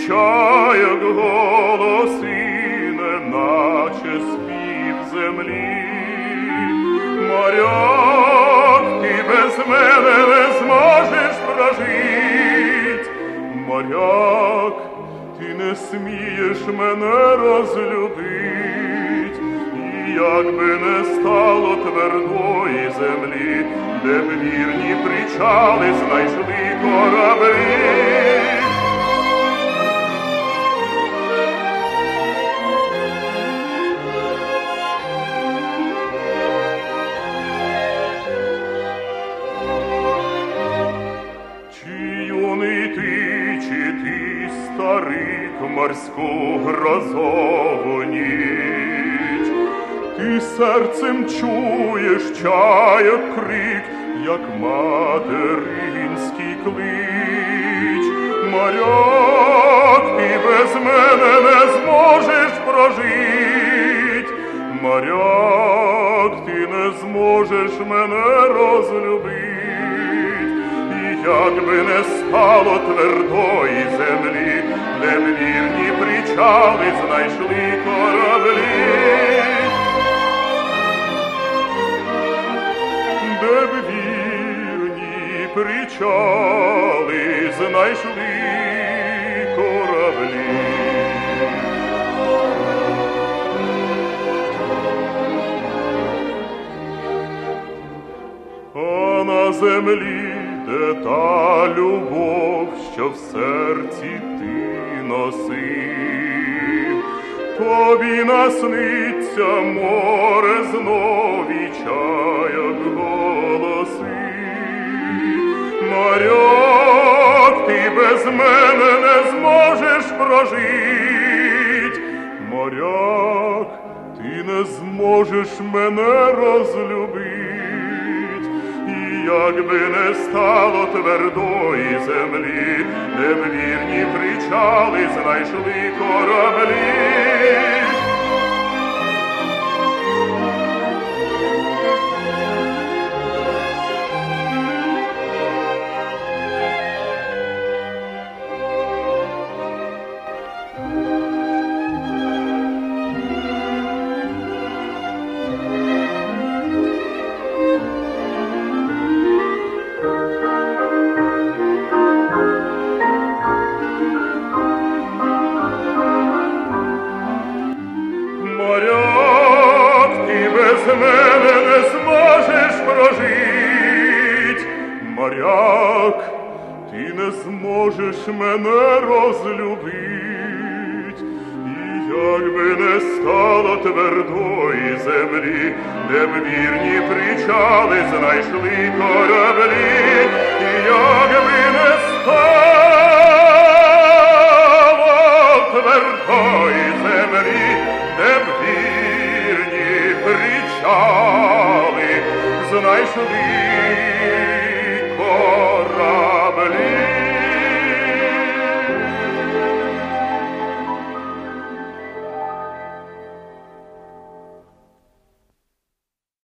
чаяк голоси, неначе спів землі. Моряк, ти без мене не зможеш прожить. Моряк, ти не смієш мене розлюбить. І якби не стало твердої землі, де б вірні причали знайшли кораблі. Чи ти, старик, морську грозову ніч? Ти серцем чуєш чаяк крик, як материнський клич. Моряк, ти без мене не зможеш прожить. Моряк, ти не зможеш мене розлюбить. Якби не стало твердої землі, де б вірні причали знайшли кораблі. Де б вірні причали знайшли кораблі. А на землі де та любов, що в серці ти носив, тобі насниться море знов і чаяк голоси. Моряк, ти без мене не зможеш прожить. Моряк, ти не зможеш мене розлюбить. Якби не стало твердої землі, де б вірні причали знайшли кораблі. Моряк, ти без мене не зможеш прожить. Моряк, ти не зможеш мене розлюбить. І якби не стало твердої землі, де б вірні причали знайшли кораблі. І якби не стало твердої землі, де б вірні причали знайшли